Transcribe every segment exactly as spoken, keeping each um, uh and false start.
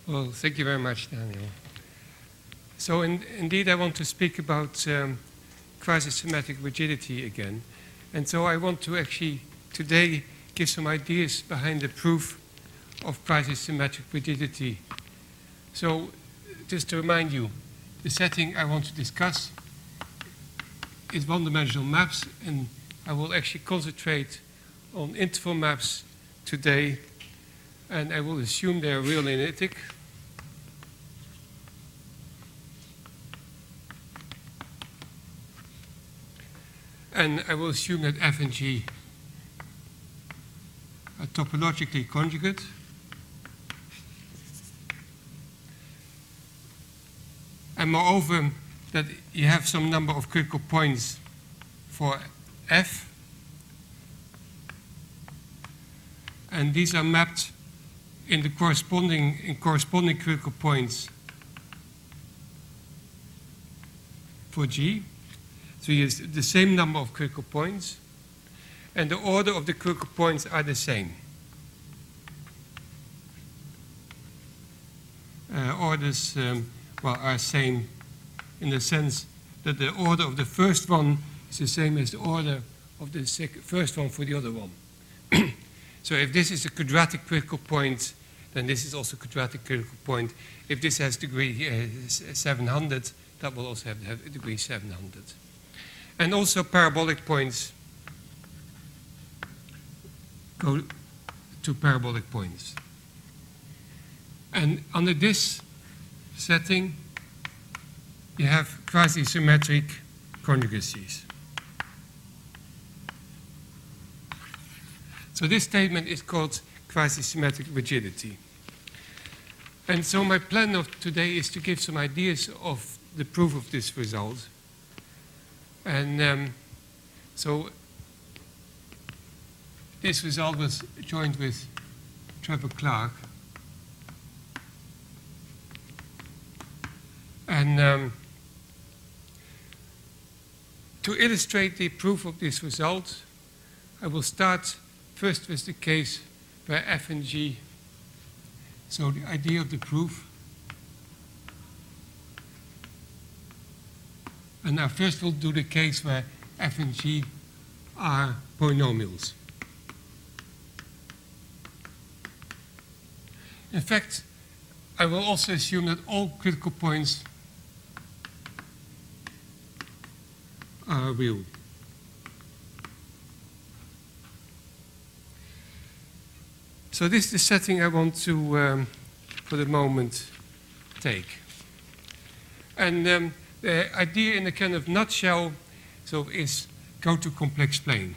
Well, thank you very much, Daniel. So in, indeed, I want to speak about um, quasi-symmetric rigidity again. And so I want to actually today give some ideas behind the proof of quasi-symmetric rigidity. So just to remind you, the setting I want to discuss is one-dimensional maps, and I will actually concentrate on interval maps today, and I will assume they are real analytic. And I will assume that f and g are topologically conjugate. And moreover, that you have some number of critical points for f. And these are mapped in the corresponding, in corresponding critical points for g. So you have the same number of critical points, and the order of the critical points are the same. Uh, orders um, well, are same in the sense that the order of the first one is the same as the order of the first one for the other one. So if this is a quadratic critical point, then this is also a quadratic critical point. If this has degree uh, seven hundred, that will also have, have degree seven hundred. And also parabolic points go to parabolic points. And under this setting, you have quasi-symmetric conjugacies. So this statement is called quasi-symmetric rigidity. And so my plan of today is to give some ideas of the proof of this result. And um, so this result was joined with Trevor Clark. And um, to illustrate the proof of this result, I will start first with the case where f and g, so the idea of the proof. And now first we'll do the case where f and g are polynomials. In fact, I will also assume that all critical points are real. So this is the setting I want to, um, for the moment, take. And um, the idea in a kind of nutshell so is go to complex plane.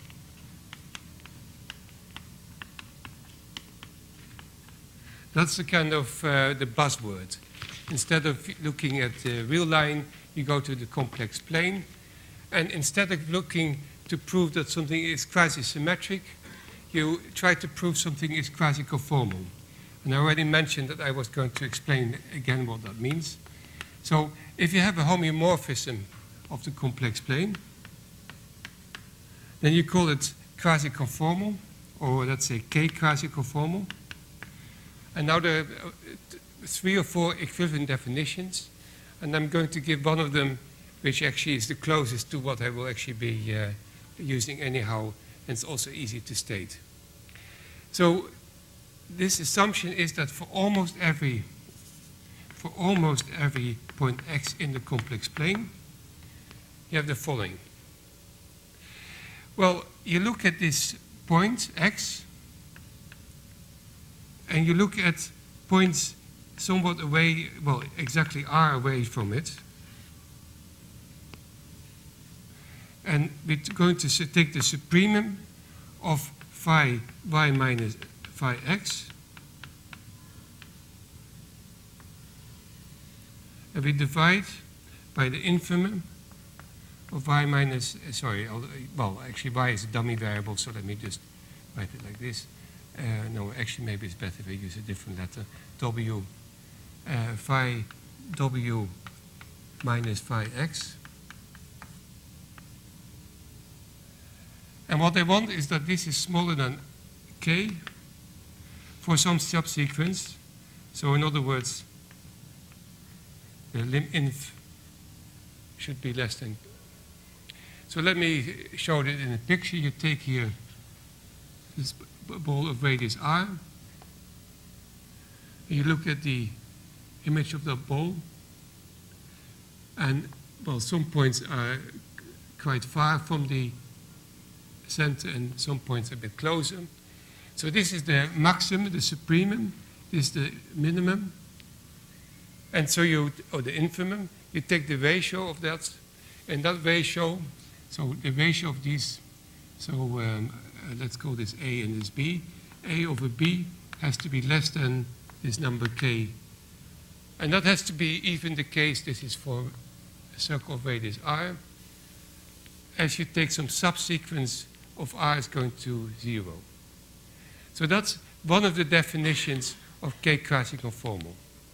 That's the kind of uh, the buzzword. Instead of looking at the real line, you go to the complex plane. And instead of looking to prove that something is quasi-symmetric, you try to prove something is quasi-conformal. And I already mentioned that I was going to explain again what that means. So if you have a homeomorphism of the complex plane, then you call it quasi-conformal, or let's say K-quasi-conformal. And now there are three or four equivalent definitions, and I'm going to give one of them, which actually is the closest to what I will actually be uh, using anyhow, and it's also easy to state. So this assumption is that for almost every for almost every point x in the complex plane, you have the following. Well, you look at this point x, and you look at points somewhat away, well, exactly r away from it. And we're going to take the supremum of phi y minus phi x. And we divide by the infimum of y minus, uh, sorry, well, actually y is a dummy variable, so let me just write it like this. Uh, no, actually maybe it's better if I use a different letter. W, uh, phi w minus phi x. And what I want is that this is smaller than k for some subsequence So in other words, the lim inf should be less than. So let me show it in a picture. You take here this ball of radius r. You look at the image of the ball, and well, some points are quite far from the center, and some points a bit closer. So this is the maximum, the supremum. This is the minimum. And so you, or the infimum, you take the ratio of that, and that ratio, so the ratio of these, so um, uh, let's call this A and this B. A over B has to be less than this number K. And that has to be even the case, this is for a circle of radius R, as you take some subsequence of R is going to zero. So that's one of the definitions of K quasi-conformal.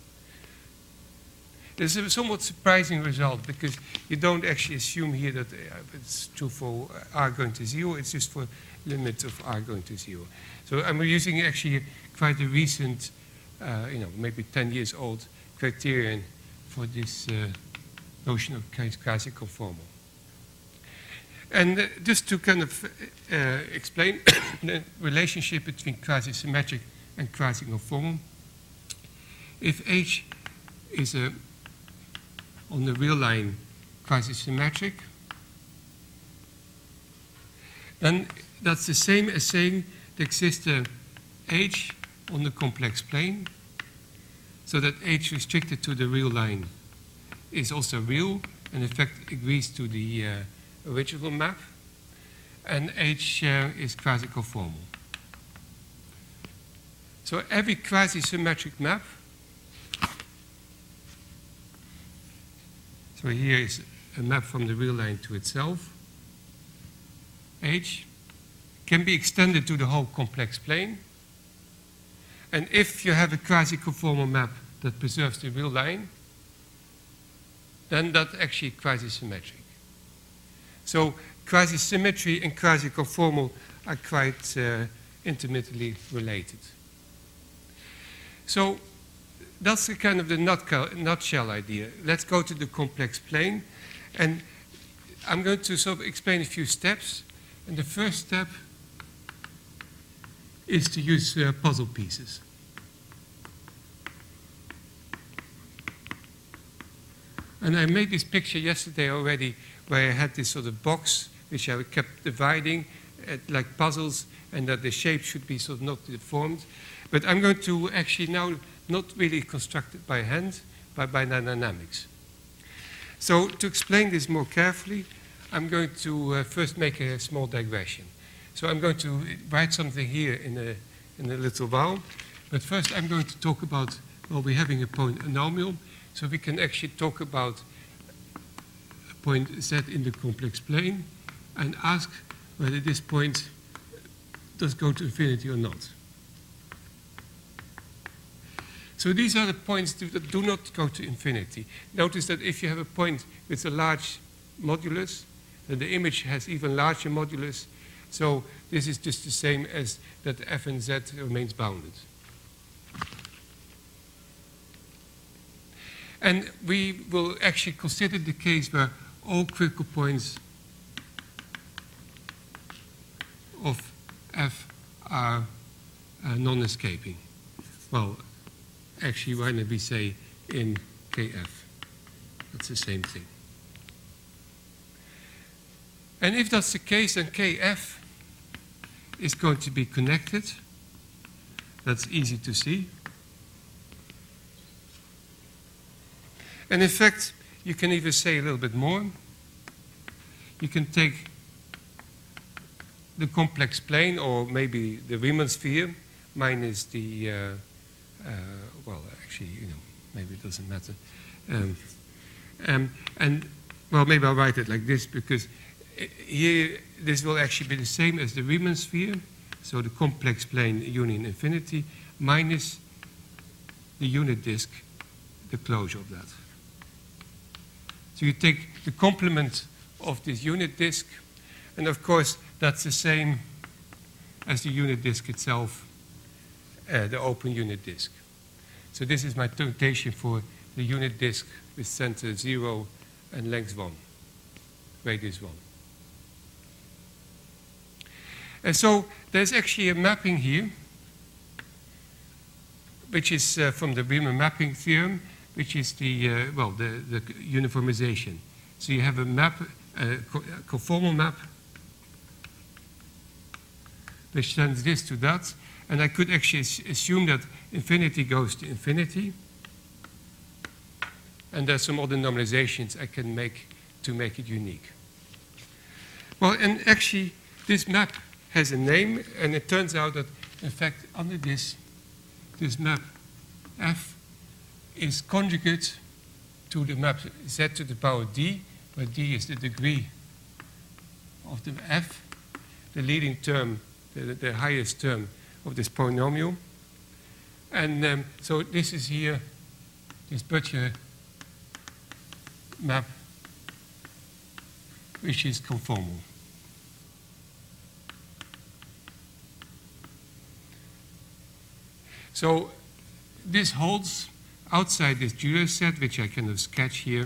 It's a somewhat surprising result because you don't actually assume here that it's true for R going to zero, it's just for limits of R going to zero. So I'm using actually quite a recent, uh, you know, maybe ten years old criterion for this uh, notion of quasi-conformal. And uh, just to kind of uh, explain the relationship between quasi-symmetric and quasi-conformal, if H is a, on the real line quasi-symmetric, then that's the same as saying there exists a H on the complex plane, so that H restricted to the real line is also real, and in fact agrees to the uh, original map, and H uh, is quasi-conformal. So every quasi-symmetric map, so here is a map from the real line to itself, H, can be extended to the whole complex plane. And if you have a quasi-conformal map that preserves the real line, then that's actually quasi-symmetric. So quasi-symmetry and quasi-conformal are quite uh, intimately related. So that's the kind of the nutshell idea. Let's go to the complex plane. And I'm going to sort of explain a few steps. And the first step is to use uh, puzzle pieces. And I made this picture yesterday already where I had this sort of box which I kept dividing uh, like puzzles, and that the shape should be sort of not deformed. But I'm going to actually now not really construct it by hand, but by dynamics. So to explain this more carefully, I'm going to uh, first make a small digression. So I'm going to write something here in a, in a little while. But first I'm going to talk about, well, we're having a point anomial, so we can actually talk about a point Z in the complex plane and ask whether this point does go to infinity or not. So these are the points that do not go to infinity. Notice that if you have a point with a large modulus, then the image has even larger modulus. So this is just the same as that f and z remains bounded. And we will actually consider the case where all critical points of f are uh, non-escaping. Well, actually, why not we say in K F? That's the same thing. And if that's the case, then K F is going to be connected. That's easy to see. And in fact, you can even say a little bit more. You can take the complex plane, or maybe the Riemann sphere, minus the, uh, uh, well, actually, you know, maybe it doesn't matter. Um, um, and, well, maybe I'll write it like this, because here, this will actually be the same as the Riemann sphere, so the complex plane union infinity, minus the unit disk, the closure of that. So you take the complement of this unit disk, and of course, that's the same as the unit disk itself, uh, the open unit disk. So this is my notation for the unit disk with center zero and length one, radius one. And so there's actually a mapping here, which is uh, from the Riemann mapping theorem, which is the, uh, well, the, the uniformization. So you have a map, a conformal map, which sends this to that. And I could actually assume that infinity goes to infinity. And there's some other normalizations I can make to make it unique. Well, and actually, this map has a name, and it turns out that, in fact, under this, this map F is conjugate to the map Z to the power D, where D is the degree of the F, the leading term, the, the highest term of this polynomial. And um, so this is here, this Butcher map, which is conformal. So this holds outside this Euler set, which I kind of sketch here.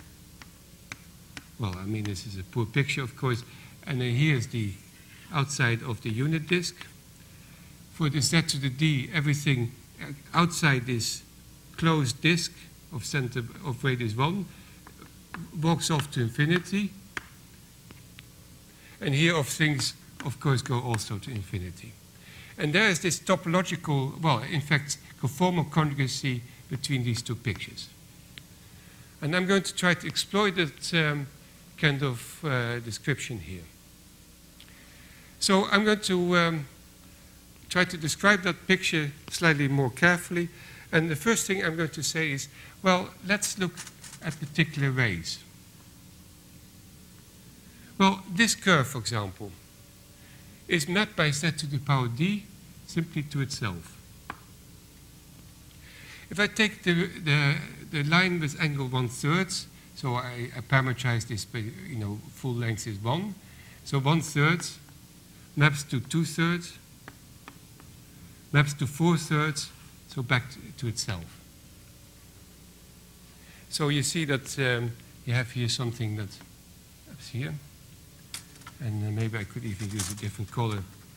Well, I mean, this is a poor picture, of course. And then here's the outside of the unit disk. For the Z to the D, everything outside this closed disk of center of radius one walks off to infinity. And here of things, of course, go also to infinity. And there is this topological, well, in fact, conformal conjugacy between these two pictures. And I'm going to try to exploit that um, kind of uh, description here. So I'm going to um, try to describe that picture slightly more carefully. And the first thing I'm going to say is, well, let's look at particular rays. Well, this curve, for example, is mapped by Z to the power D simply to itself. If I take the, the, the line with angle one-third, so I, I parameterize this, by, you know, full length is one. So one-third maps to two-thirds, maps to four-thirds, so back to, to itself. So you see that um, you have here something that is here. And uh, maybe I could even use a different color.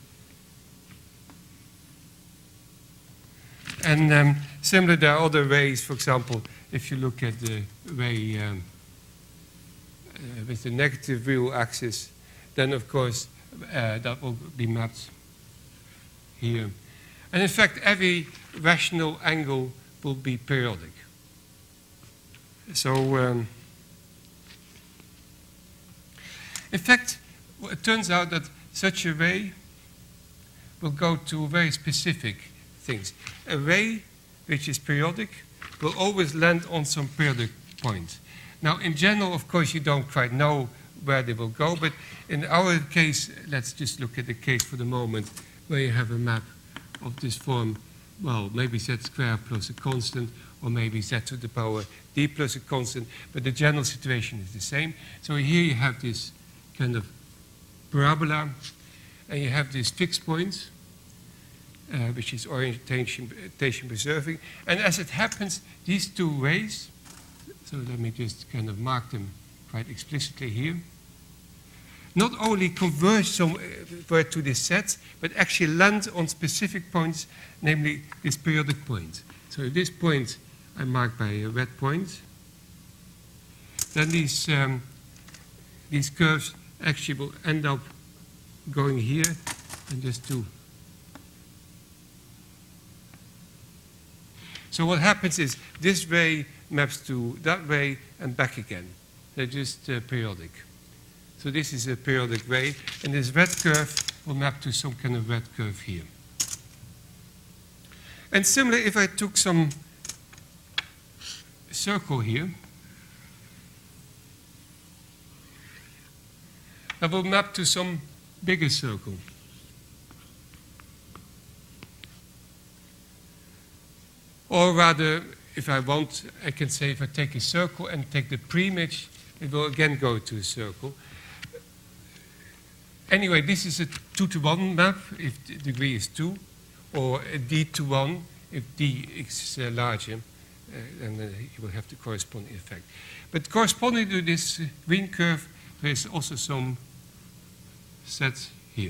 And um, similar, there are other ways. For example, if you look at the ray um, uh, with the negative real axis, then of course uh, that will be mapped here. And in fact, every rational angle will be periodic. So, um, in fact, well, it turns out that such a ray will go to very specific things. A ray which is periodic will always land on some periodic point. Now, in general, of course, you don't quite know where they will go, but in our case, let's just look at the case for the moment where you have a map of this form, well, maybe Z squared plus a constant, or maybe Z to the power D plus a constant, but the general situation is the same. So here you have this kind of parabola, and you have these fixed points, uh, which is orientation, orientation preserving. And as it happens, these two rays, so let me just kind of mark them quite explicitly here, not only converge somewhere to this set, but actually land on specific points, namely this periodic point. So if this point I mark by a red point, then these, um, these curves actually will end up going here and just do. So what happens is this ray maps to that ray and back again. They're just uh, periodic. So this is a periodic ray, and this red curve will map to some kind of red curve here. And similarly, if I took some circle here, that will map to some bigger circle. Or rather, if I want, I can say if I take a circle and take the preimage, it will again go to a circle. Anyway, this is a two to one map if the degree is two, or a D to one if d is uh, larger, uh, then uh, you will have the corresponding effect. But corresponding to this uh, green curve, there is also some set here.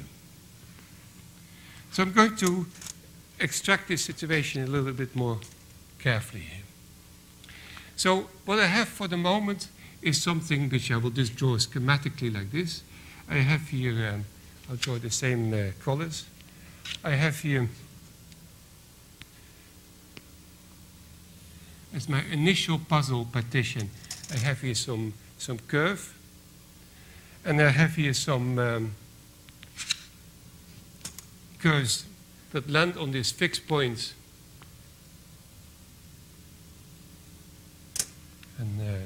So I'm going to extract this situation a little bit more carefully here. So what I have for the moment is something which I will just draw schematically like this. I have here, um, I'll draw the same uh, colors. I have here, as my initial puzzle partition, I have here some, some curve. And I have here some um, curves that land on these fixed points. And uh,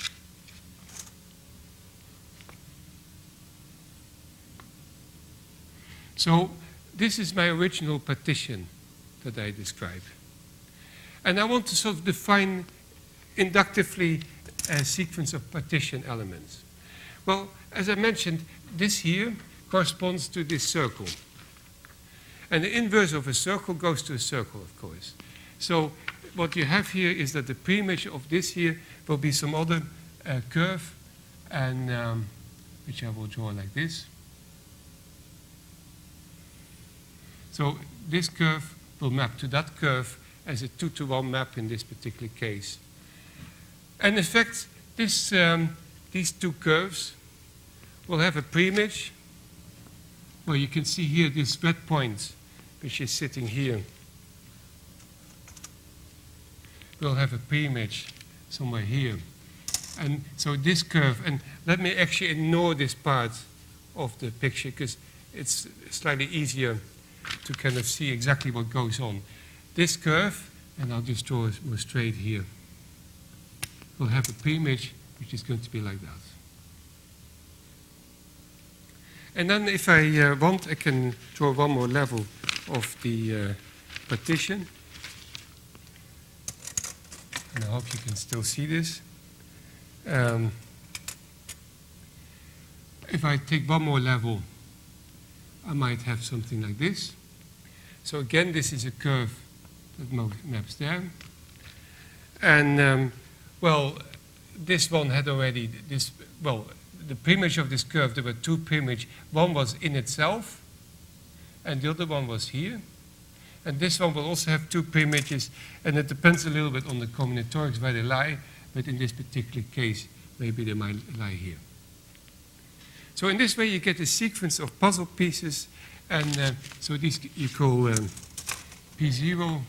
so this is my original partition that I described. And I want to sort of define inductively a sequence of partition elements. Well, as I mentioned, this here corresponds to this circle. And the inverse of a circle goes to a circle, of course. So what you have here is that the preimage of this here will be some other uh, curve, and um, which I will draw like this. So this curve will map to that curve as a two to one map in this particular case. And in fact, this, um, these two curves will have a preimage. Well, you can see here this red point, which is sitting here, will have a preimage somewhere here. And so this curve, and let me actually ignore this part of the picture because it's slightly easier to kind of see exactly what goes on. This curve, and I'll just draw it more straight here, will have a preimage which is going to be like that. And then if I uh, want, I can draw one more level of the uh, partition. And I hope you can still see this. Um, if I take one more level, I might have something like this. So again, this is a curve that maps there. And, um, well, this one had already, this, well, the preimage of this curve, there were two preimage. One was in itself, and the other one was here. And this one will also have two preimages, and it depends a little bit on the combinatorics where they lie, but in this particular case, maybe they might lie here. So in this way, you get a sequence of puzzle pieces, and uh, so these you call um, P zero,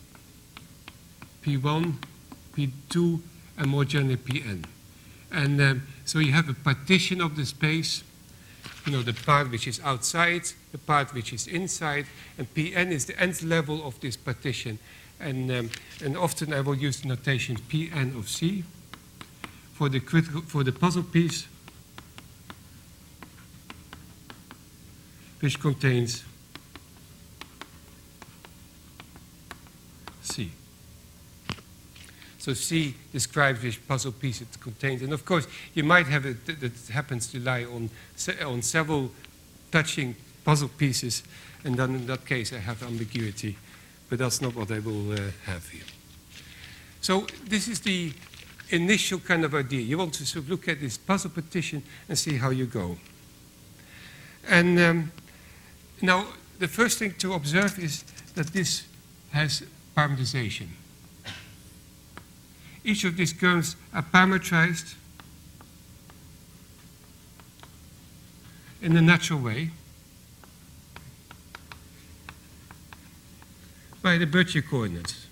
P one, P two, and more generally P n. And um, so you have a partition of the space, you know, the part which is outside, the part which is inside, and P n is the nth level of this partition. And, um, and often I will use the notation P n of C for the, critical, for the puzzle piece, which contains C. So C describes which puzzle piece it contains. And of course, you might have it that happens to lie on, on several touching puzzle pieces, and then in that case I have ambiguity. But that's not what I will uh, have here. So this is the initial kind of idea. You want to sort of look at this puzzle partition and see how you go. And um, now, the first thing to observe is that this has parameterization. Each of these curves are parametrized in a natural way by the Berthier coordinates.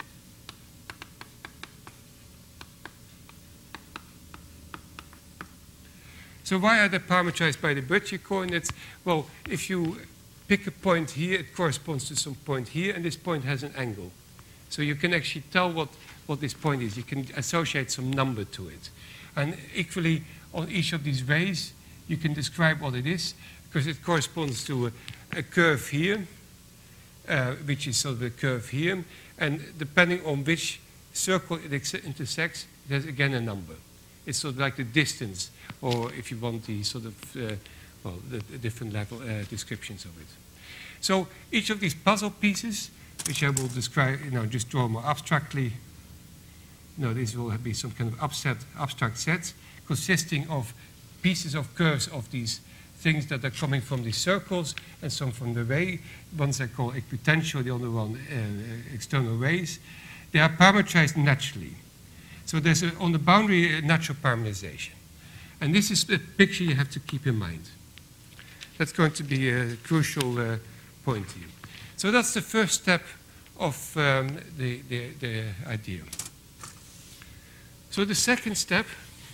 So why are they parametrized by the Berthier coordinates? Well, if you pick a point here, it corresponds to some point here, and this point has an angle. So you can actually tell what, what this point is. You can associate some number to it. And equally, on each of these rays, you can describe what it is, because it corresponds to a, a curve here, uh, which is sort of a curve here. And depending on which circle it intersects, it has again a number. It's sort of like the distance, or if you want the sort of, uh, well, the, the different level uh, descriptions of it. So each of these puzzle pieces which I will describe, you know, just draw more abstractly. You know, these will be some kind of upset, abstract sets consisting of pieces of curves of these things that are coming from these circles and some from the ray. Ones I call equipotential, the other one uh, external rays. They are parametrized naturally. So there's a, on the boundary a natural parameterization. And this is the picture you have to keep in mind. That's going to be a crucial uh, point here. So that's the first step of um, the, the, the idea. So the second step,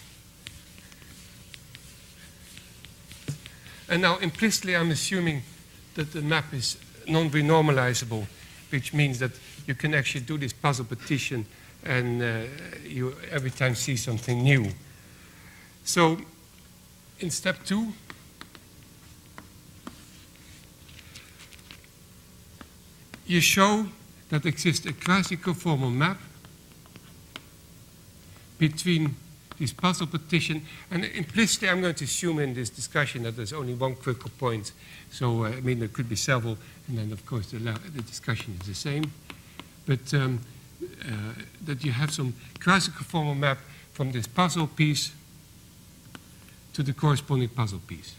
and now implicitly I'm assuming that the map is non-renormalizable, which means that you can actually do this puzzle partition and uh, you every time see something new. So in step two, you show that exists a quasi-conformal map between this puzzle partition, and implicitly I'm going to assume in this discussion that there's only one critical point. So, uh, I mean, there could be several, and then of course the, the discussion is the same. But um, uh, that you have some quasi-conformal map from this puzzle piece to the corresponding puzzle piece.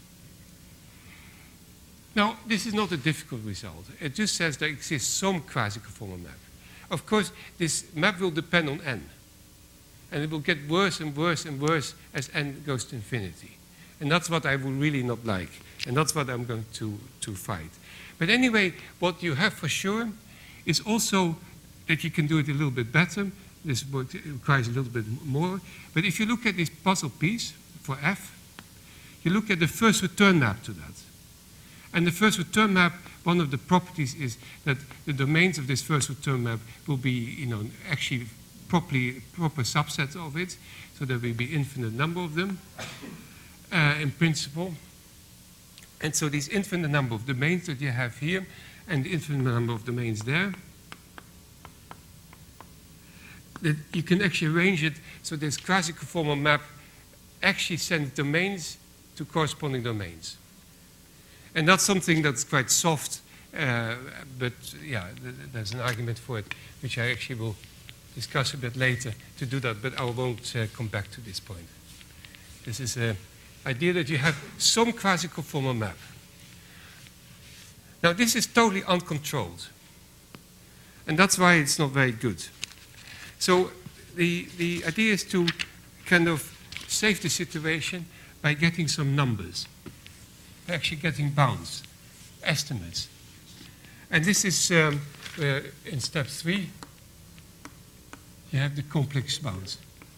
Now, this is not a difficult result. It just says there exists some quasi-conformal map. Of course, this map will depend on n. And it will get worse and worse and worse as n goes to infinity. And that's what I would really not like. And that's what I'm going to, to fight. But anyway, what you have for sure is also that you can do it a little bit better. This requires a little bit more. But if you look at this puzzle piece for f, you look at the first return map to that. And the first return map, one of the properties is that the domains of this first return map will be, you know, actually properly proper subsets of it, so there will be infinite number of them uh, in principle. And so this infinite number of domains that you have here and the infinite number of domains there, that you can actually arrange it so this quasi-conformal map actually sends domains to corresponding domains. And that's something that's quite soft, uh, but yeah, th there's an argument for it, which I actually will discuss a bit later to do that, but I won't uh, come back to this point. This is an idea that you have some quasi-conformal map. Now, this is totally uncontrolled, and that's why it's not very good. So the, the idea is to kind of save the situation by getting some numbers, by actually getting bounds, estimates. And this is um, uh, in step three. You have the complex bounds.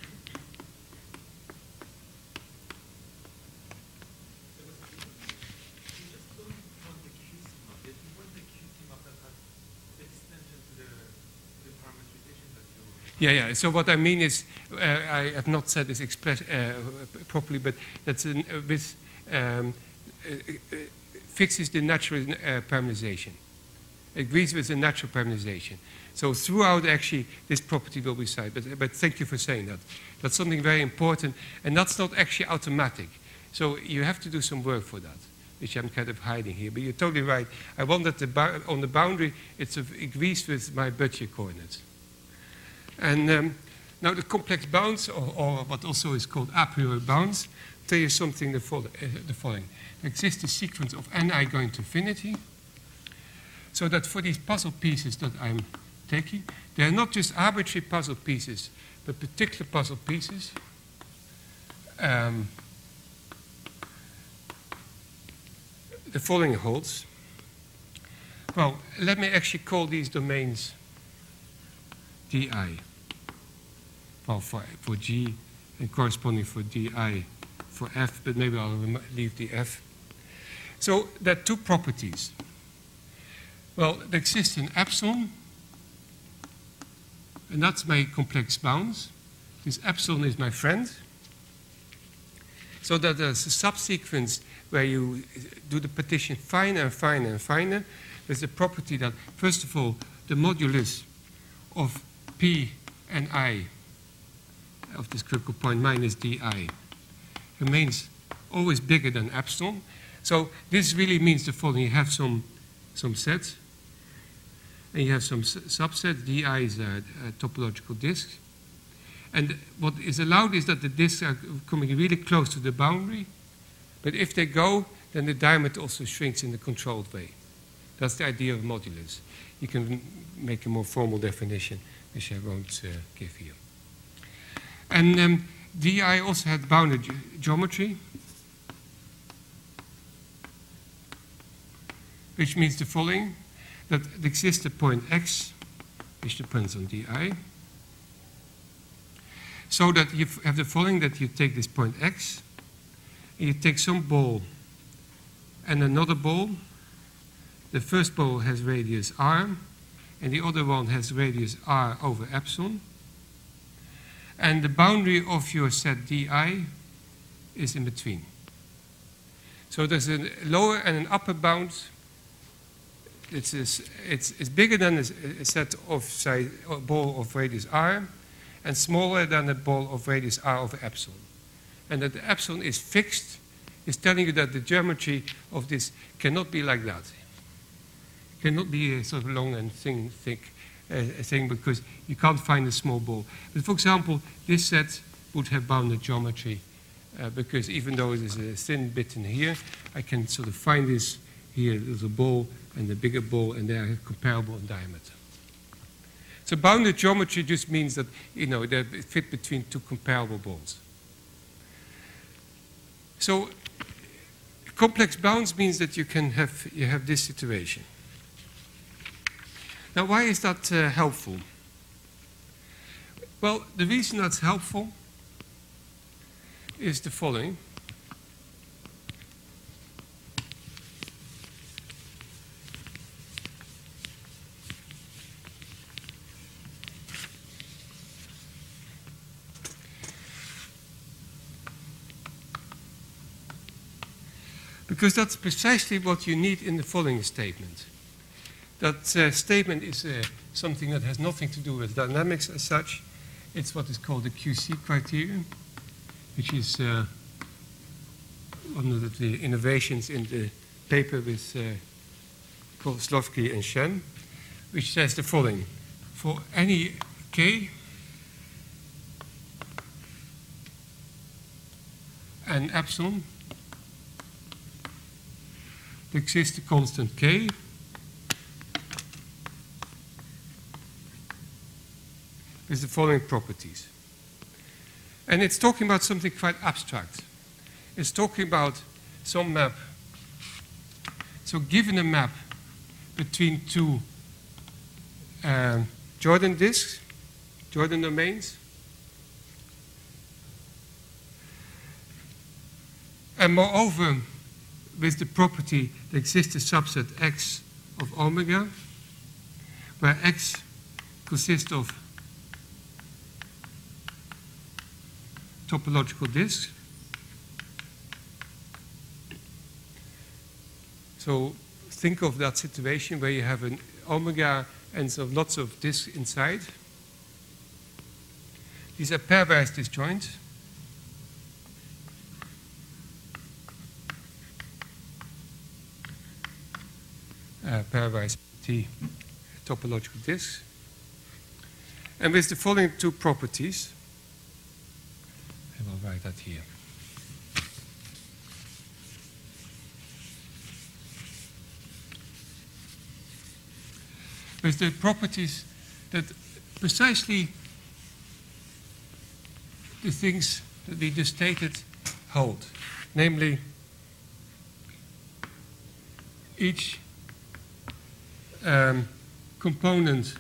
Yeah, yeah. So what I mean is, uh, I have not said this express, uh, properly, but that's an, uh, with um, uh, uh, fixes the natural uh, parameterization. It agrees with the natural parameterization. So throughout, actually, this property will be cited. But, but thank you for saying that. That's something very important, and that's not actually automatic. So you have to do some work for that, which I'm kind of hiding here. But you're totally right. I want that the on the boundary, it agrees with my budget coordinates. And um, now the complex bounds, or, or what also is called a priori bounds, tell you something the, fol uh, the following. There exists a sequence of ni going to infinity, so that for these puzzle pieces that I'm taking, they're not just arbitrary puzzle pieces, but particular puzzle pieces. Um, the following holds. Well, let me actually call these domains di. Well, for, for g and corresponding for di for f, but maybe I'll leave the f. So there are two properties. Well, there exists an epsilon, and that's my complex bounds. This epsilon is my friend. So that there's a subsequence where you do the partition finer and finer and finer. There's a property that, first of all, the modulus of p and I of this critical point minus di remains always bigger than epsilon. So this really means the following. You have some, some sets. and you have some subset. D I is a, a topological disk. And what is allowed is that the disks are coming really close to the boundary, but if they go, then the diameter also shrinks in a controlled way. That's the idea of modulus. You can make a more formal definition, which I won't uh, give you. And um, D I also had bounded ge geometry, which means the following, that there exists a point X, which depends on D I, so that you have the following, that you take this point X, and you take some ball and another ball. The first ball has radius r, and the other one has radius r over epsilon. And the boundary of your set D I is in between. So there's a lower and an upper bound. It's, a, it's, it's bigger than a, a set of size, a ball of radius r, and smaller than a ball of radius r over epsilon. And that the epsilon is fixed is telling you that the geometry of this cannot be like that. It cannot be a sort of long and thin, thick uh, thing, because you can't find a small ball. But for example, this set would have bounded geometry, uh, because even though there's a thin bit in here, I can sort of find this here, there's a ball and a bigger ball, and they are comparable in diameter. So bounded geometry just means that, you know, they fit between two comparable balls. So complex bounds means that you can have, you have this situation. Now, why is that uh, helpful? Well, the reason that's helpful is the following. Because that's precisely what you need in the following statement. That uh, statement is uh, something that has nothing to do with dynamics as such. It's what is called the Q C criterion, which is uh, one of the innovations in the paper with uh, Kozlowski and Shen, which says the following. For any k and epsilon, there exists a constant k with the following properties. And it's talking about something quite abstract. It's talking about some map. So given a map between two um, Jordan disks, Jordan domains, and moreover, with the property that exists a subset X of omega, where X consists of topological disks. So think of that situation where you have an omega and so lots of disks inside. These are pairwise disjoint. Uh, pairwise T topological disks. And with the following two properties, I will write that here. With the properties that precisely the things that we just stated hold. Namely, each um, component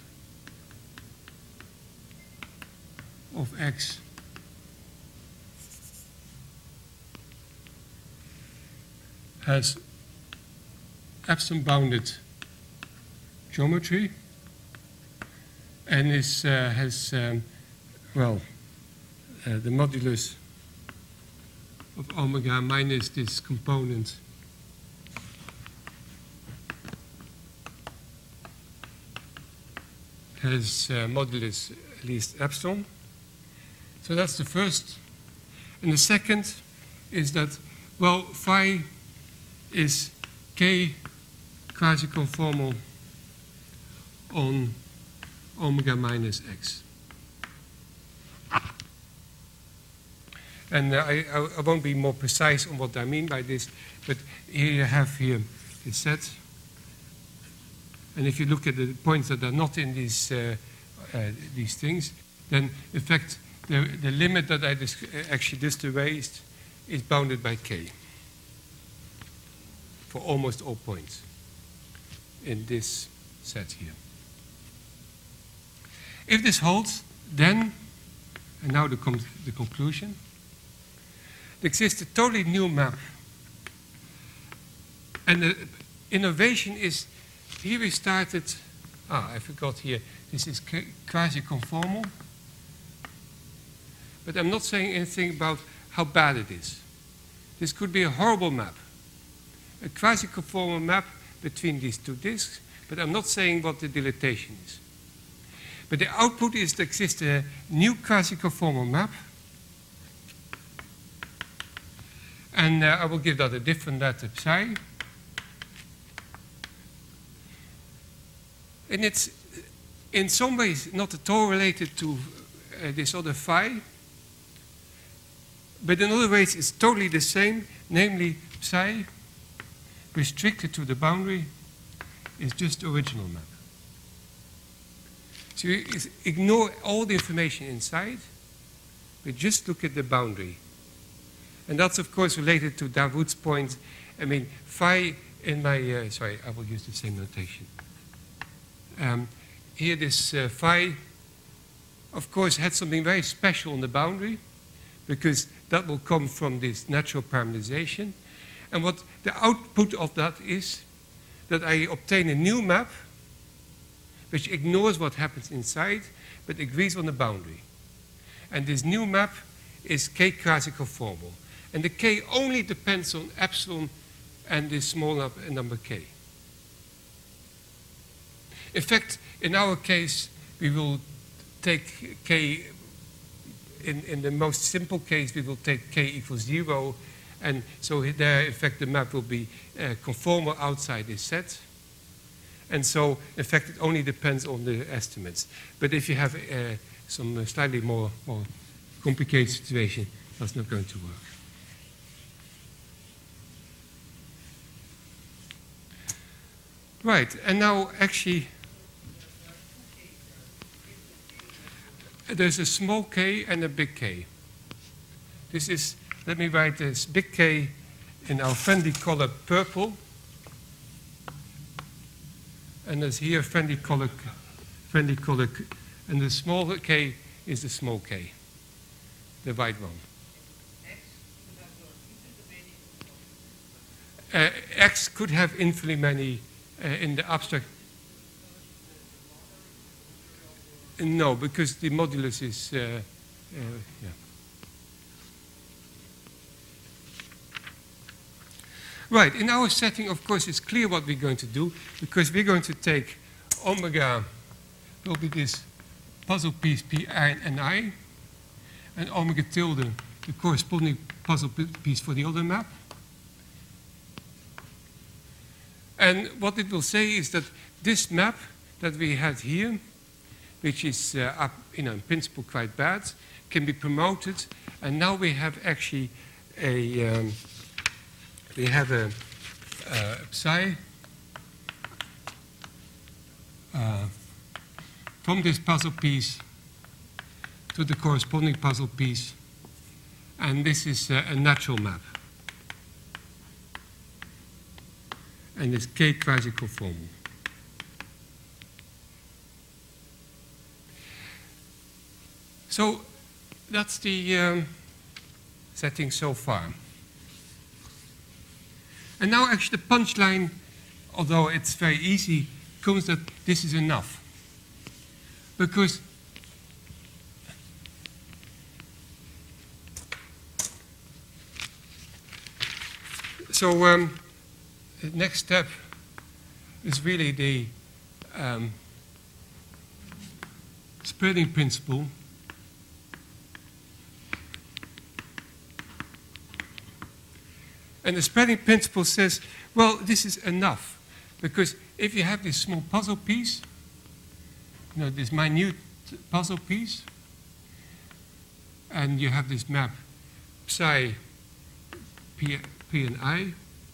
of X has epsilon bounded geometry and is, uh, has, um, well, uh, the modulus of omega minus this component has uh, modulus at least epsilon. So that's the first. And the second is that, well, phi is k quasi-conformal on omega minus x. And uh, I, I won't be more precise on what I mean by this, but here you have here the set. And if you look at the points that are not in these, uh, uh, these things, then in fact the, the limit that I dis actually just erased is bounded by k for almost all points in this set here. If this holds, then, and now the, com the conclusion, there exists a totally new map. And the innovation is, here we started, ah, I forgot here, this is quasi-conformal. But I'm not saying anything about how bad it is. This could be a horrible map. A quasi-conformal map between these two disks, but I'm not saying what the dilatation is. But the output is there exists a new quasi-conformal map. And uh, I will give that a different letter, psi. And it's in some ways not at all related to uh, this other phi. But in other ways it's totally the same, namely psi restricted to the boundary is just the original map. So you ignore all the information inside, but just look at the boundary. And that's of course related to Davout's point. I mean, phi in my, uh, sorry, I will use the same notation. Um, here this uh, phi, of course, had something very special on the boundary, because that will come from this natural parameterization. And what the output of that is that I obtain a new map which ignores what happens inside, but agrees on the boundary. And this new map is k quasi-conformal. And the k only depends on epsilon and this small number k. In fact, in our case, we will take k, in, in the most simple case, we will take k equals zero. And so there, in fact, the map will be uh, conformal outside this set. And so, in fact, it only depends on the estimates. But if you have uh, some uh, slightly more, more complicated situation, that's not going to work. Right, and now actually, there's a small k and a big K. This is, let me write this big K in our friendly color purple. And there's here friendly color, friendly color, and the small k is the small k, the white one. Uh, X could have infinitely many uh, in the abstract. No, because the modulus is, uh, uh, yeah. Right, in our setting, of course, it's clear what we're going to do, because we're going to take omega, will be this puzzle piece Pi and I, and omega tilde, the corresponding puzzle piece for the other map. And what it will say is that this map that we had here, which is uh, up, you know, in principle quite bad, can be promoted, and now we have actually a um, we have a, a psi uh, from this puzzle piece to the corresponding puzzle piece, and this is uh, a natural map, and it's k quasi-conformal. So that's the um, setting so far. And now actually the punchline, although it's very easy, comes that this is enough. Because so um, the next step is really the um, spreading principle. And the spreading principle says, well, this is enough. Because if you have this small puzzle piece, you know, this minute puzzle piece, and you have this map psi p, p and I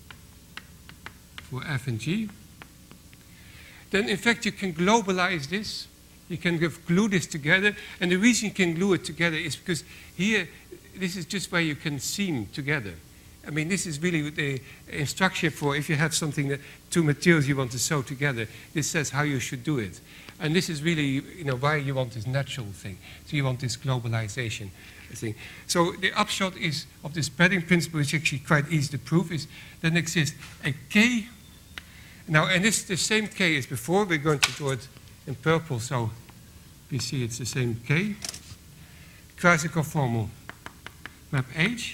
for f and g, then in fact you can globalize this. You can glue this together, and the reason you can glue it together is because here, this is just where you can seam together. I mean, this is really the instruction for if you have something that two materials you want to sew together. This says how you should do it, and this is really, you know, why you want this natural thing. So you want this globalization thing. So the upshot is of this spreading principle, which is actually quite easy to prove, is then exists a k. Now, and this the same k as before. We're going to draw it in purple, so we see it's the same k. Quasi-conformal map H.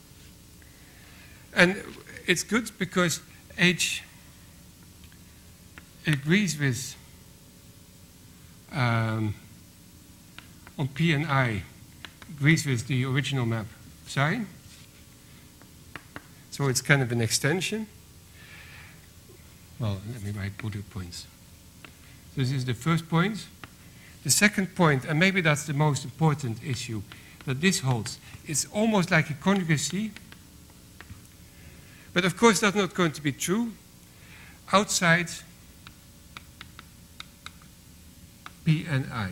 And it's good because H agrees with, um, on P and I, agrees with the original map psi. So it's kind of an extension. Well, let me write bullet points. So this is the first point. The second point, and maybe that's the most important issue that this holds, is almost like a conjugacy. But of course, that's not going to be true outside P and I.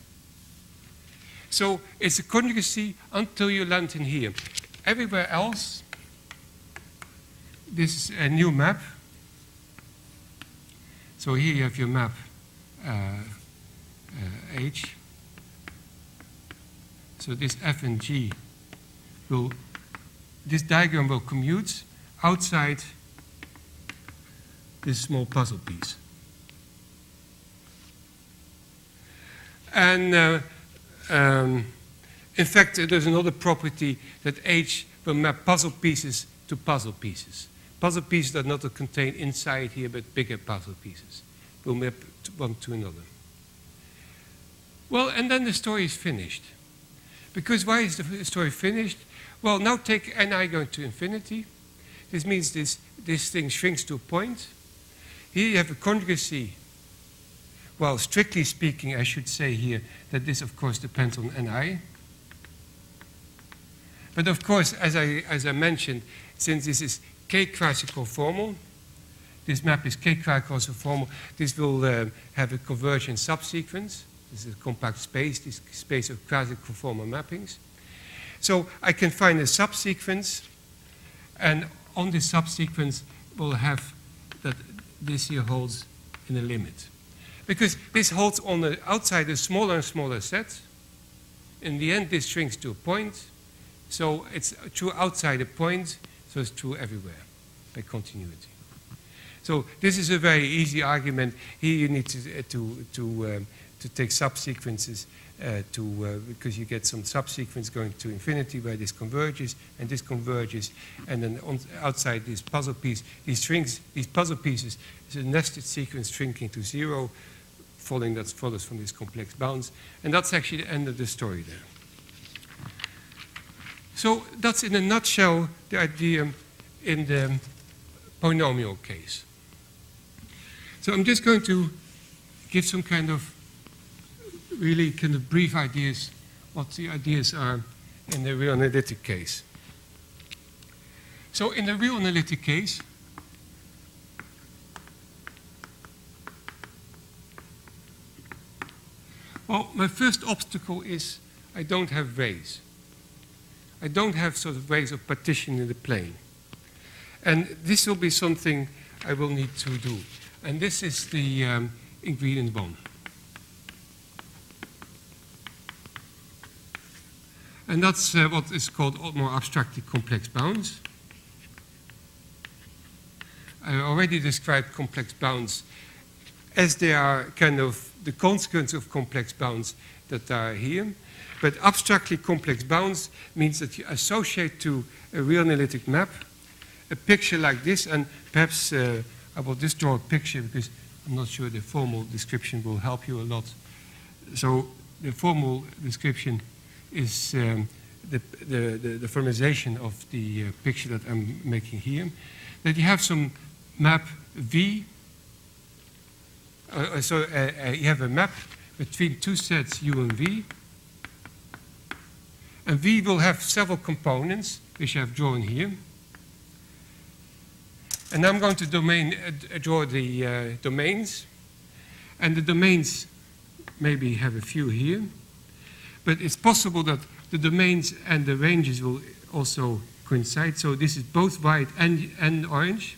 So it's a conjugacy until you land in here. Everywhere else, this is a new map. So here you have your map uh, uh, H. So this F and G will, this diagram will commute outside this small puzzle piece. And uh, um, in fact, uh, there's another property that H will map puzzle pieces to puzzle pieces. Puzzle pieces that not contain inside here, but bigger puzzle pieces will map one to another. Well, and then the story is finished. Because why is the story finished? Well, now take Ni going to infinity. This means this, this thing shrinks to a point. Here you have a conjugacy. Well, strictly speaking, I should say here that this, of course, depends on Ni. But of course, as I, as I mentioned, since this is k quasi-conformal, this map is k quasi-conformal, this will uh, have a convergent subsequence. This is a compact space, this space of quasi-conformal mappings. So I can find a subsequence, and on this subsequence we'll have that this here holds in a limit. Because this holds on the outside a smaller and smaller set. In the end, this shrinks to a point. So it's true outside a point, so it's true everywhere by continuity. So this is a very easy argument. Here you need to, uh, to, to, um, to take subsequences uh, to, uh, because you get some subsequence going to infinity where this converges, and this converges, and then on, outside this puzzle piece, these, shrinks, these puzzle pieces is a nested sequence shrinking to zero, following that follows from these complex bounds, and that's actually the end of the story there. So that's in a nutshell the idea in the polynomial case. So I'm just going to give some kind of really kind of brief ideas what the ideas are in the real analytic case. So in the real analytic case, well, my first obstacle is I don't have rays. I don't have sort of ways of partitioning the plane. And this will be something I will need to do. And this is the um, ingredient one. And that's uh, what is called more abstractly complex bounds. I already described complex bounds as they are kind of the consequence of complex bounds that are here. But abstractly complex bounds means that you associate to a real analytic map a picture like this, and perhaps uh, I will just draw a picture because I'm not sure the formal description will help you a lot. So the formal description is um, the, the, the, the formalization of the uh, picture that I'm making here. That you have some map V. Uh, so uh, uh, you have a map between two sets U and V. And V will have several components, which I've drawn here. And I'm going to domain, uh, draw the uh, domains. And the domains maybe have a few here. But it's possible that the domains and the ranges will also coincide. So this is both white and, and orange.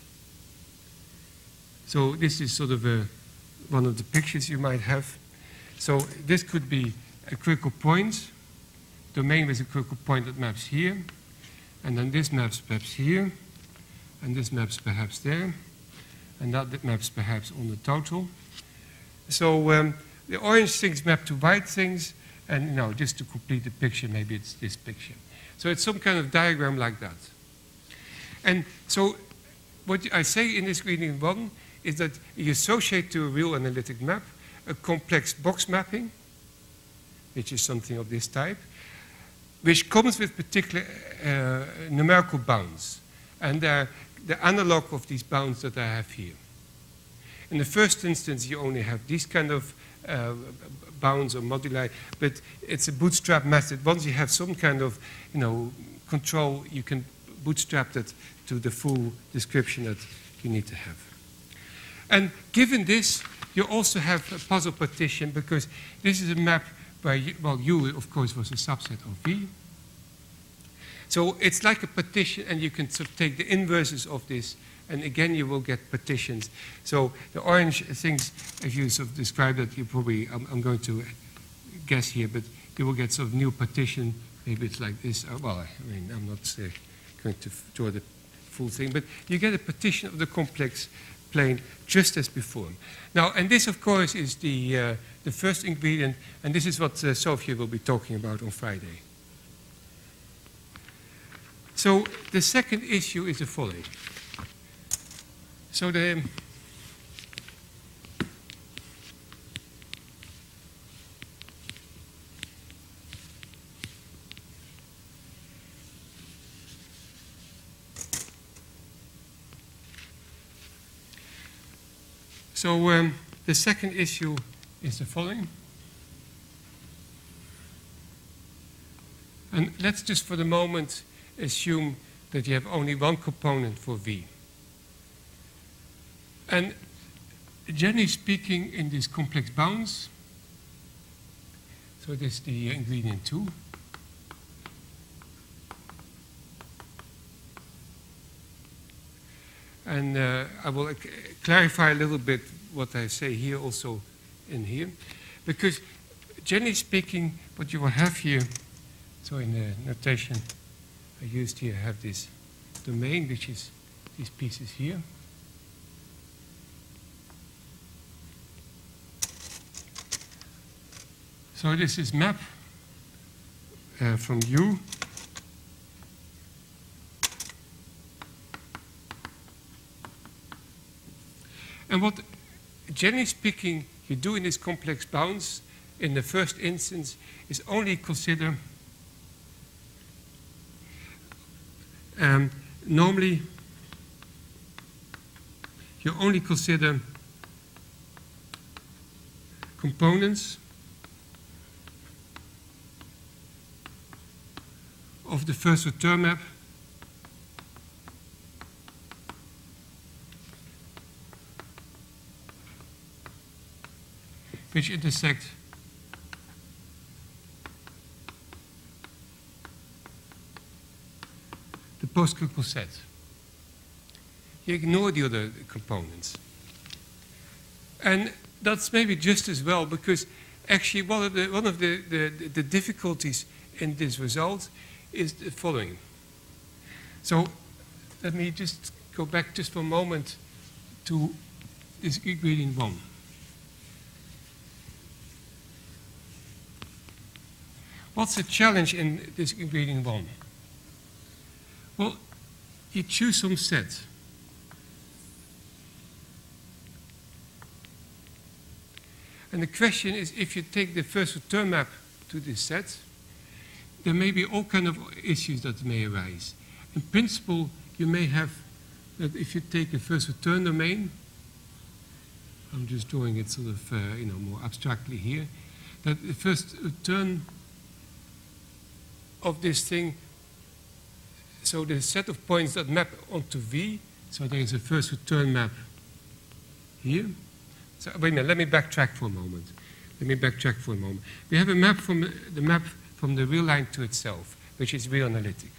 So this is sort of a, one of the pictures you might have. So this could be a critical point, domain with a critical point that maps here, and then this maps perhaps here, and this maps perhaps there, and that maps perhaps on the total. So um, the orange things map to white things, and you know, just to complete the picture, maybe it's this picture. So it's some kind of diagram like that. And so what I say in this reading one is that you associate to a real analytic map a complex box mapping, which is something of this type, which comes with particular uh, numerical bounds. And they're the analog of these bounds that I have here. In the first instance, you only have these kind of uh, bounds or moduli, but it's a bootstrap method. Once you have some kind of, you know, control, you can bootstrap that to the full description that you need to have. And given this, you also have a puzzle partition, because this is a map where, you, well, U, of course, was a subset of V. So it's like a partition, and you can sort of take the inverses of this, and again, you will get partitions. So the orange things, if you sort of describe that, you probably, I'm, I'm going to guess here, but you will get sort of new partition. Maybe it's like this. Uh, well, I mean, I'm not uh, going to draw the full thing, but you get a partition of the complex plane just as before. Now, and this, of course, is the, uh, the first ingredient, and this is what uh, Sophia will be talking about on Friday. So the second issue is the following. So the So um, the second issue is the following. And let's just for the moment assume that you have only one component for V. And generally speaking, in these complex bounds, so this is the ingredient two. And uh, I will clarify a little bit what I say here also in here. Because generally speaking, what you will have here, so in the notation I used here, I have this domain, which is these pieces here. So this is map uh, from U. And what, generally speaking, you do in these complex bounds, in the first instance, is only consider, um, normally, you only consider components of the first return map which intersect the post-critical set. You ignore the other components. And that's maybe just as well, because actually one of the, one of the, the, the difficulties in this result is the following. So let me just go back just for a moment to this ingredient one. What's the challenge in this ingredient one? Well, you choose some set. And the question is, if you take the first return map to this set, there may be all kinds of issues that may arise. In principle, you may have that if you take a first return domain, I'm just drawing it sort of, uh, you know, more abstractly here, that the first turn of this thing, so the set of points that map onto V, so there is a first return map here. So wait a minute, let me backtrack for a moment. Let me backtrack for a moment. We have a map from the map from the real line to itself, which is real analytic.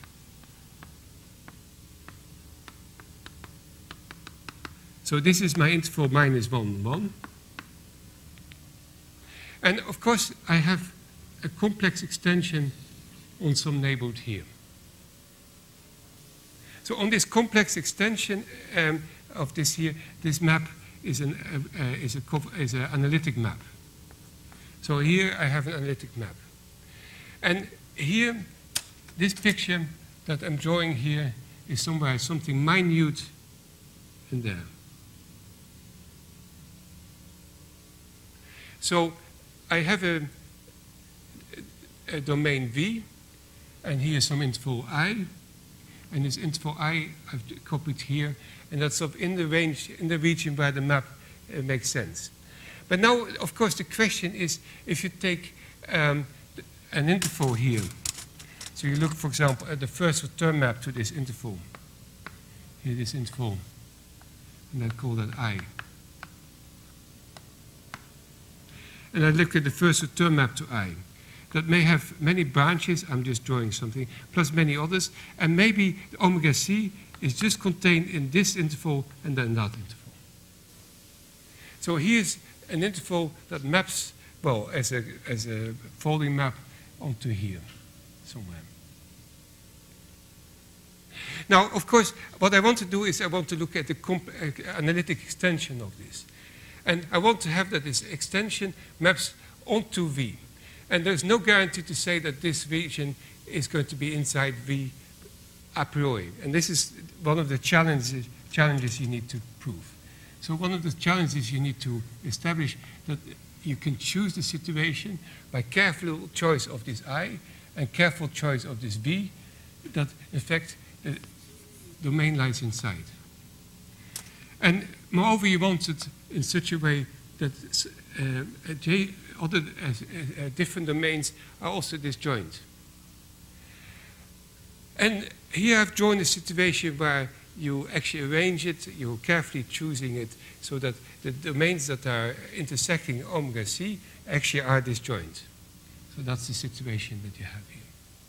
So this is my interval minus one, one. And of course, I have a complex extension on some neighborhood here. So on this complex extension um, of this here, this map is an uh, uh, is a is an analytic map. So here I have an analytic map, and here, this picture that I'm drawing here is somewhere something minute in there. So I have a, a domain V, and here is some interval I, and this interval I I've copied here, and that's sort of in the range, in the region where the map uh, makes sense. But now, of course, the question is, if you take um, an interval here, so you look, for example, at the first return map to this interval, here this interval, and I call that I. And I look at the first return map to I. That may have many branches, I'm just drawing something, plus many others, and maybe omega C is just contained in this interval and then that interval. So here's an interval that maps, well, as a, as a folding map onto here, somewhere. Now, of course, what I want to do is I want to look at the comp uh, analytic extension of this. And I want to have that this extension maps onto V. And there's no guarantee to say that this region is going to be inside V a priori. And this is one of the challenges, challenges you need to prove. So one of the challenges you need to establish that you can choose the situation by careful choice of this I and careful choice of this V, that in fact the domain lies inside. And moreover, you want it in such a way that uh, J, other uh, uh, different domains are also disjoint. And here I've drawn a situation where you actually arrange it, you're carefully choosing it so that the domains that are intersecting omega C actually are disjoint. So that's the situation that you have here.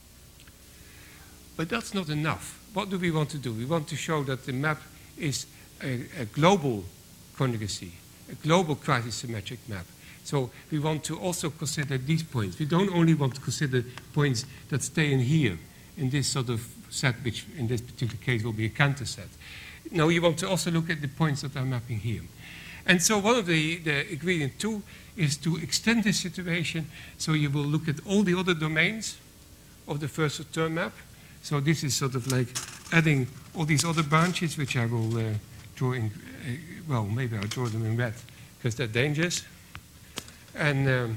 But that's not enough. What do we want to do? We want to show that the map is a, a global conjugacy, a global quasi-symmetric map. So we want to also consider these points. We don't only want to consider points that stay in here, in this sort of set, which in this particular case will be a Cantor set. Now you want to also look at the points that are mapping here. And so one of the, the ingredient two is to extend this situation, so you will look at all the other domains of the first return map. So this is sort of like adding all these other branches, which I will uh, draw in, uh, well, maybe I'll draw them in red, because they're dangerous. And um,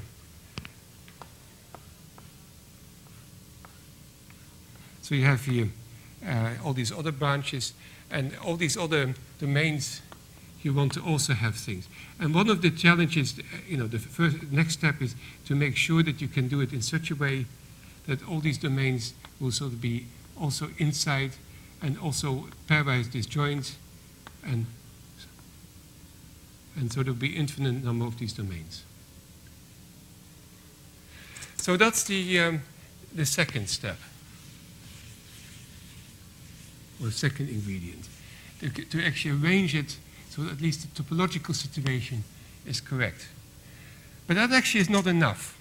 so you have here uh, all these other branches, and all these other domains, you want to also have things. And one of the challenges, you know, the first, next step is to make sure that you can do it in such a way that all these domains will sort of be also inside and also pairwise disjoint, and, and so there will be infinite number of these domains. So that's the, um, the second step, or the second ingredient, to, to actually arrange it so that at least the topological situation is correct. But that actually is not enough.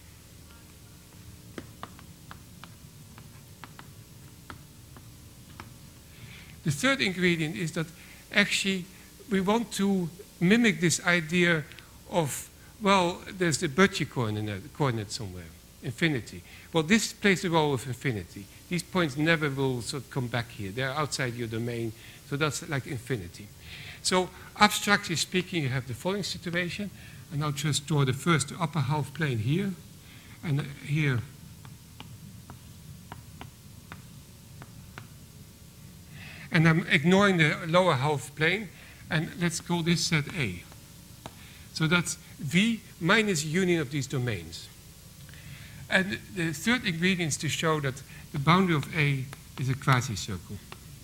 The third ingredient is that actually we want to mimic this idea of, well, there's the Böttcher coordinate, coordinate somewhere, infinity. Well, this plays the role of infinity. These points never will sort of come back here. They're outside your domain, so that's like infinity. So abstractly speaking, you have the following situation, and I'll just draw the first upper half plane here, and here. And I'm ignoring the lower half plane, and let's call this set A. So that's V minus union of these domains. And the third ingredient is to show that the boundary of A is a quasi-circle.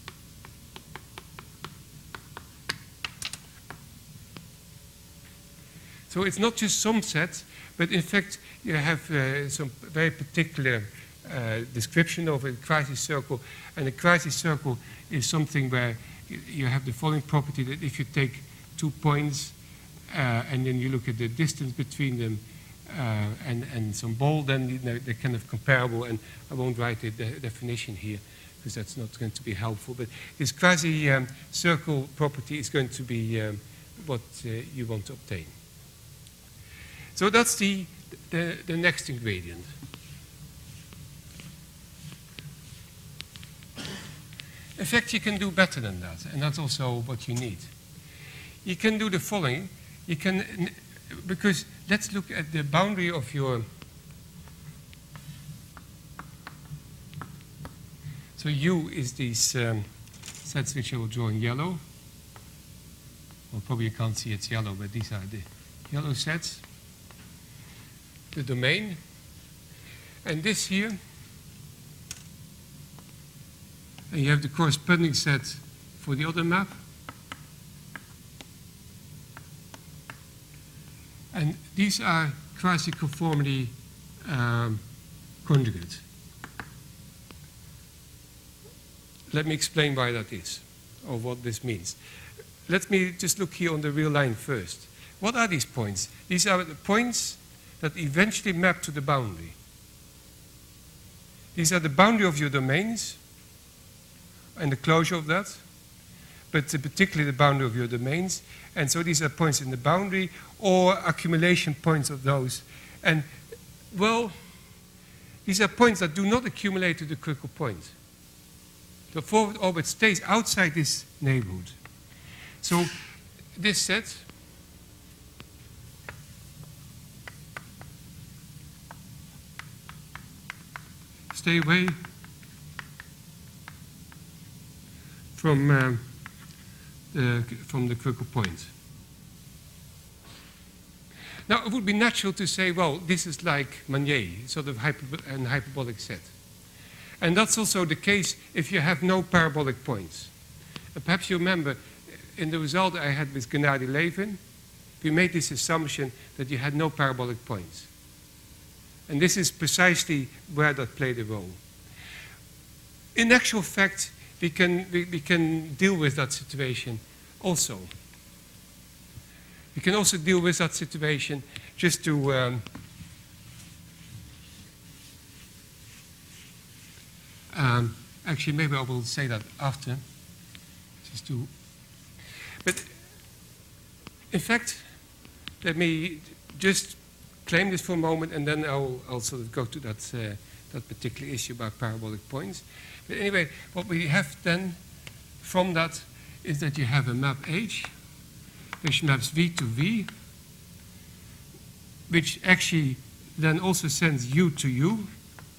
So it's not just some sets, but in fact you have uh, some very particular uh, description of a quasi-circle. And a quasi-circle is something where you have the following property, that if you take two points uh, and then you look at the distance between them uh, and, and some ball, then you know, they're kind of comparable. And I won't write the de definition here because that's not going to be helpful. But this quasi-circle um, property is going to be um, what uh, you want to obtain. So that's the, the, the next ingredient. In fact, you can do better than that, and that's also what you need. You can do the following. You can, because let's look at the boundary of your, so U is these um, sets which I will draw in yellow. Well, probably you can't see it's yellow, but these are the yellow sets. The domain. And this here, and you have the corresponding set for the other map. And these are quasi-conformity um, conjugates. Let me explain why that is, or what this means. Let me just look here on the real line first. What are these points? These are the points that eventually map to the boundary. These are the boundary of your domains and the closure of that, but particularly the boundary of your domains. And so these are points in the boundary or accumulation points of those. And, well, these are points that do not accumulate to the critical point. The forward orbit stays outside this neighborhood. So this set stay away from um, the, from the critical point. Now, it would be natural to say, well, this is like Manier, sort of hyper an hyperbolic set. And that's also the case if you have no parabolic points. And perhaps you remember, in the result I had with Gennady-Levin, we made this assumption that you had no parabolic points. And this is precisely where that played a role. In actual fact, we can, we, we can deal with that situation also. We can also deal with that situation just to um, um, actually, maybe I will say that after, just to, but in fact, let me just claim this for a moment, and then I'll, I'll sort of go to that, uh, that particular issue about parabolic points. But anyway, what we have then from that is that you have a map H, which maps V to V, which actually then also sends U to U.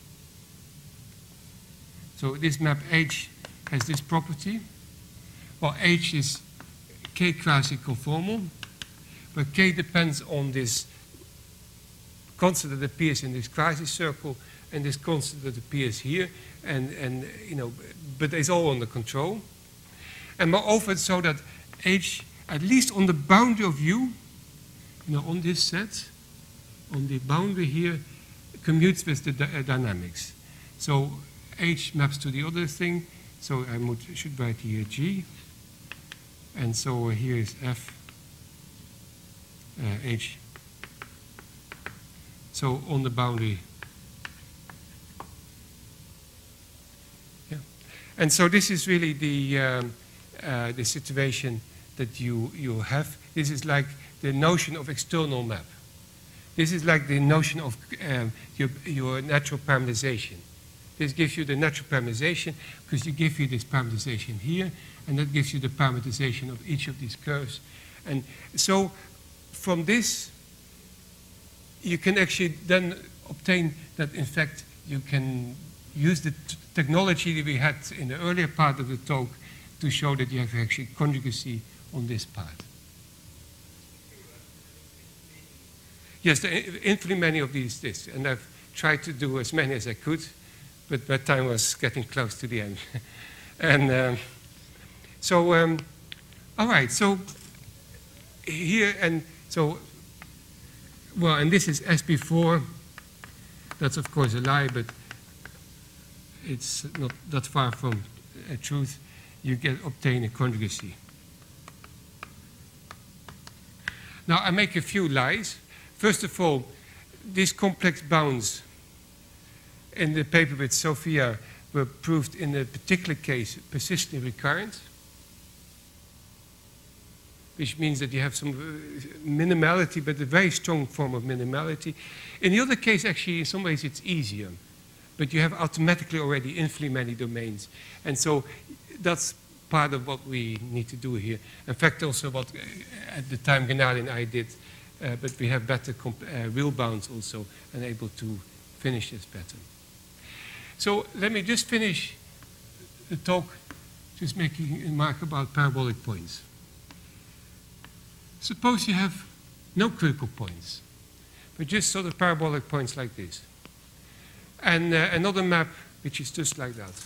So this map H has this property. Well, H is K quasi-conformal, but K depends on this constant that appears in this quasi-circle and this constant that appears here, and, and you know, but it's all under control. And moreover, it's so that H, at least on the boundary of U, you know, on this set, on the boundary here, commutes with the di dynamics. So H maps to the other thing, so I would, should write here G, and so here is F, uh, H. So on the boundary. Yeah. And so this is really the, um, uh, the situation that you, you have. This is like the notion of external map. This is like the notion of um, your, your natural parameterization. This gives you the natural parameterization because you give you this parameterization here, and that gives you the parameterization of each of these curves. And so from this, you can actually then obtain that, in fact, you can use the t technology that we had in the earlier part of the talk to show that you have actually conjugacy on this part. Yes, there are infinitely many of these, this, and I've tried to do as many as I could, but that time was getting close to the end. and um, so, um, all right, so here, and so, well, and this is as before. That's, of course, a lie, but it's not that far from a truth. You get obtain a conjugacy. Now, I make a few lies. First of all, these complex bounds in the paper with Sophia were proved in a particular case persistently recurrent, which means that you have some minimality, but a very strong form of minimality. In the other case, actually, in some ways, it's easier. But you have automatically already infinitely many domains. And so that's part of what we need to do here. In fact, also what uh, at the time Gennady and I did, uh, but we have better uh, real bounds also and able to finish this better. So let me just finish the talk just making a remark about parabolic points. Suppose you have no critical points, but just sort of parabolic points like this. And uh, another map which is just like that.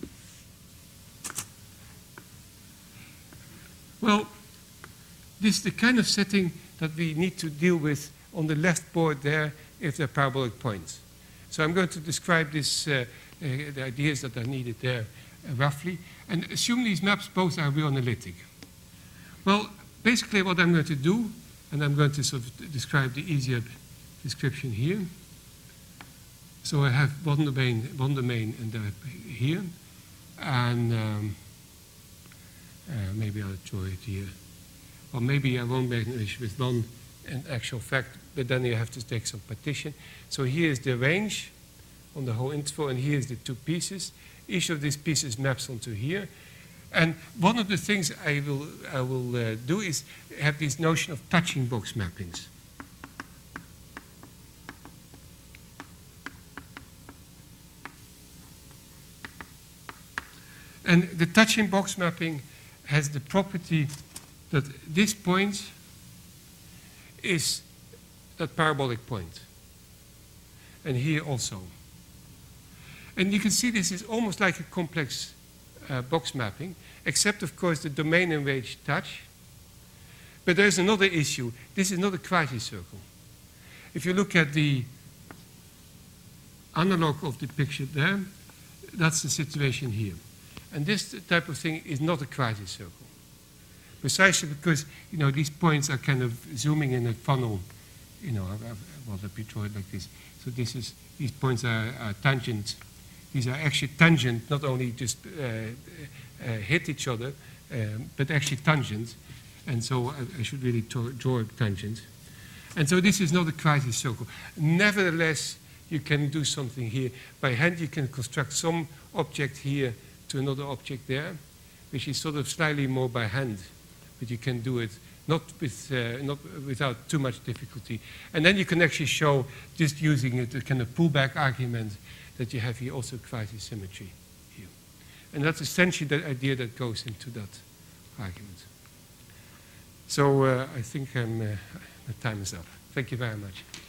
Well, this is the kind of setting that we need to deal with on the left board there if they're parabolic points. So I'm going to describe this, uh, uh, the ideas that are needed there uh, roughly. And assume these maps both are real analytic. Well, basically what I'm going to do, and I'm going to sort of describe the easier description here. So I have one domain, one domain and uh, here. And um, uh, maybe I'll draw it here. Or maybe I won't make an issue with one in actual fact, but then you have to take some partition. So here is the range on the whole interval, and here is the two pieces. Each of these pieces maps onto here. And one of the things I will, I will uh, do is have this notion of touching box mappings. And the touching box mapping has the property that this point is that parabolic point. And here also. And you can see this is almost like a complex uh, box mapping, except, of course, the domain in which touch. But there's another issue. This is not a quasi-circle. If you look at the analog of the picture there, that's the situation here. And this type of thing is not a quasi-circle. Precisely because, you know, these points are kind of zooming in a funnel. You know, well, let me draw it like this. So this is, these points are, are tangent. These are actually tangent, not only just uh, uh, hit each other, um, but actually tangent. And so I, I should really draw a tangent. And so this is not a quasi-circle. Nevertheless, you can do something here. By hand, you can construct some object here to another object there, which is sort of slightly more by hand. But you can do it not, with, uh, not without too much difficulty. And then you can actually show, just using it, a kind of pullback argument, that you have here also quasi-symmetry here. And that's essentially the idea that goes into that argument. So uh, I think I'm, uh, the time is up. Thank you very much.